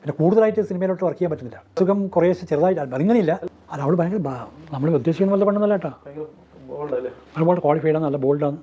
പിന്നെ കൂടുതലായിട്ട് സിനിമയിലോട്ട് വർക്ക് ചെയ്യാൻ പറ്റുന്നില്ല. അസുഖം കുറേശ്ശെ ചെറുതായിട്ട് അങ്ങനെയില്ല. അത് അവൾ ഭയങ്കര നമ്മൾ ഉദ്ദേശിക്കുന്ന പോലെ പെണ്ണെന്നല്ല കേട്ടോ. ഒരുപാട് ക്വാളിഫൈഡ് ആണ്, നല്ല ബോൾഡാണ്.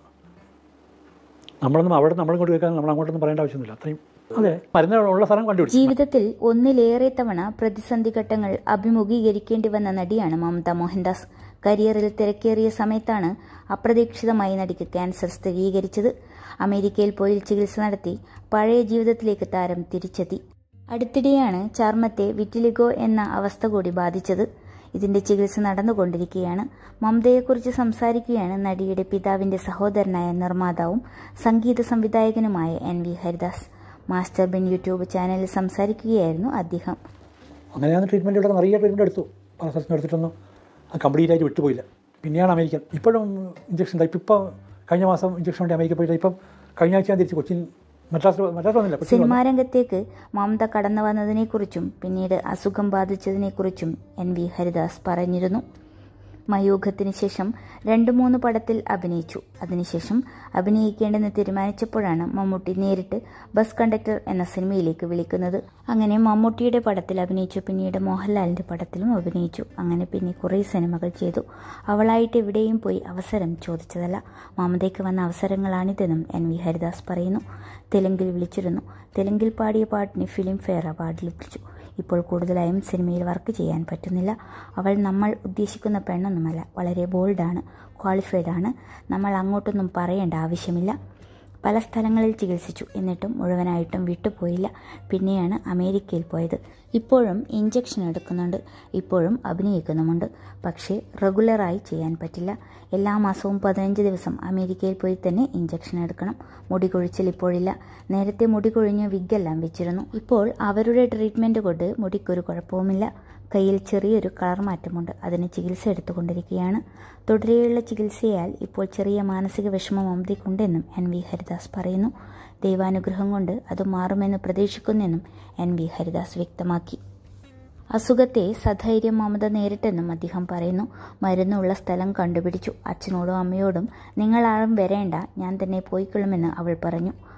നമ്മളൊന്നും അവിടെ നമ്മളിങ്ങോട്ട് കേൾക്കാൻ നമ്മൾ അങ്ങോട്ടൊന്നും പറയേണ്ട ആവശ്യമൊന്നുമില്ല. അത്രയും അതെ മരുന്നുള്ള സ്ഥലം കണ്ടുപിടിച്ചു. ജീവിതത്തിൽ ഒന്നിലേറെ തവണ പ്രതിസന്ധി ഘട്ടങ്ങൾ അഭിമുഖീകരിക്കേണ്ടി വന്ന നടിയാണ് മമത മോഹൻദാസ്. കരിയറിൽ തിരക്കേറിയ സമയത്താണ് അപ്രതീക്ഷിതമായി നടിക്ക് ക്യാൻസർ സ്ഥിരീകരിച്ചത്. അമേരിക്കയിൽ പോയി ചികിത്സ നടത്തി പഴയ ജീവിതത്തിലേക്ക് താരം തിരിച്ചെത്തി. അടുത്തിടെയാണ് ചർമ്മത്തെ വിറ്റിലിഗോ എന്ന അവസ്ഥ കൂടി ബാധിച്ചത്. ഇതിന്റെ ചികിത്സ നടന്നുകൊണ്ടിരിക്കുകയാണ്. മമതയെക്കുറിച്ച് സംസാരിക്കുകയാണ് നടിയുടെ പിതാവിന്റെ സഹോദരനായ നിർമ്മാതാവും സംഗീത സംവിധായകനുമായ NV Haridas. Master bin YouTube ചാനലിൽ സംസാരിക്കുകയായിരുന്നു അദ്ദേഹം. അങ്ങനെയാണ് ട്രീറ്റ്മെൻറ്റ് ഇവിടെ നിറയെ ട്രീറ്റ്മെൻറ്റ് എടുത്തു. പല സ്ഥലത്തും എടുത്തിട്ടൊന്നും അത് കംപ്ലീറ്റ് ആയിട്ട് വിട്ടുപോയില്ല. പിന്നെയാണ് അമേരിക്കൻ ഇപ്പോഴും ഇഞ്ചക്ഷൻ ഉണ്ടായി. ഇപ്പം കഴിഞ്ഞ മാസം ഇഞ്ചക്ഷൻ വേണ്ടി അമേരിക്ക പോയിട്ട് ഇപ്പം കഴിഞ്ഞ ആഴ്ച ഞാൻ തിരിച്ച് കൊച്ചിൻ മദ്രാസ് വന്നില്ല. സിനിമാ രംഗത്തേക്ക് മമത കടന്നു വന്നതിനെക്കുറിച്ചും പിന്നീട് അസുഖം ബാധിച്ചതിനെക്കുറിച്ചും NV ഹരിദാസ് പറഞ്ഞിരുന്നു. മയൂഖത്തിന് ശേഷം 2-3 പടത്തിൽ അഭിനയിച്ചു. അതിനുശേഷം അഭിനയിക്കേണ്ടെന്ന് തീരുമാനിച്ചപ്പോഴാണ് മമ്മൂട്ടി നേരിട്ട് ബസ് കണ്ടക്ടർ എന്ന സിനിമയിലേക്ക് വിളിക്കുന്നത്. അങ്ങനെ മമ്മൂട്ടിയുടെ പടത്തിൽ അഭിനയിച്ചു. പിന്നീട് മോഹൻലാലിന്റെ പടത്തിലും അഭിനയിച്ചു. അങ്ങനെ പിന്നെ കുറേ സിനിമകൾ ചെയ്തു. അവളായിട്ട് എവിടെയും പോയി അവസരം ചോദിച്ചതല്ല. മമതയ്ക്ക് വന്ന അവസരങ്ങളാണിതെന്നും NV ഹരിദാസ് പറയുന്നു. തെലുങ്കിൽ വിളിച്ചിരുന്നു. തെലുങ്കിൽ പാടിയ പാട്ടിന് ഫിലിം ഫെയർ അവാർഡ് ലഭിച്ചു. ഇപ്പോൾ കൂടുതലായും സിനിമയിൽ വർക്ക് ചെയ്യാൻ പറ്റുന്നില്ല. അവൾ നമ്മൾ ഉദ്ദേശിക്കുന്ന പെണ്ണൊന്നുമല്ല. വളരെ ബോൾഡാണ്, ക്വാളിഫൈഡ് ആണ്. നമ്മൾ അങ്ങോട്ടൊന്നും പറയേണ്ട ആവശ്യമില്ല. പല സ്ഥലങ്ങളിൽ ചികിത്സിച്ചു. എന്നിട്ടും മുഴുവനായിട്ടും വിട്ടുപോയില്ല. പിന്നെയാണ് അമേരിക്കയിൽ പോയത്. ഇപ്പോഴും ഇഞ്ചക്ഷൻ എടുക്കുന്നുണ്ട്. ഇപ്പോഴും അഭിനയിക്കുന്നുമുണ്ട്. പക്ഷേ റെഗുലറായി ചെയ്യാൻ പറ്റില്ല. എല്ലാ മാസവും 15 ദിവസം അമേരിക്കയിൽ പോയി തന്നെ ഇഞ്ചക്ഷൻ എടുക്കണം. മുടി കൊഴിച്ചിൽ ഇപ്പോഴില്ല. നേരത്തെ മുടി കൊഴിഞ്ഞ് വിഗ്ഗെല്ലാം വെച്ചിരുന്നു. ഇപ്പോൾ അവരുടെ ട്രീറ്റ്മെൻറ്റ് കൊണ്ട് മുടിക്കൊരു കുഴപ്പവുമില്ല. കയ്യിൽ ചെറിയൊരു കളർ മാറ്റമുണ്ട്. അതിന് ചികിത്സ എടുത്തുകൊണ്ടിരിക്കുകയാണ്. തുടരെയുള്ള ചികിത്സയാൽ ഇപ്പോൾ ചെറിയ മാനസിക വിഷമം മമതയ്ക്കുണ്ടെന്നും NV ഹരിദാസ് പറയുന്നു. ദൈവാനുഗ്രഹം കൊണ്ട് അത് മാറുമെന്ന് പ്രതീക്ഷിക്കുന്നെന്നും NV ഹരിദാസ് വ്യക്തമാക്കി. അസുഖത്തെ സധൈര്യം മമത നേരിട്ടെന്നും അദ്ദേഹം പറയുന്നു. മരുന്നുള്ള സ്ഥലം കണ്ടുപിടിച്ചു. അച്ഛനോടും അമ്മയോടും നിങ്ങൾ ആരും വരേണ്ട, ഞാൻ തന്നെ പോയിക്കൊള്ളുമെന്ന് അവൾ പറഞ്ഞു.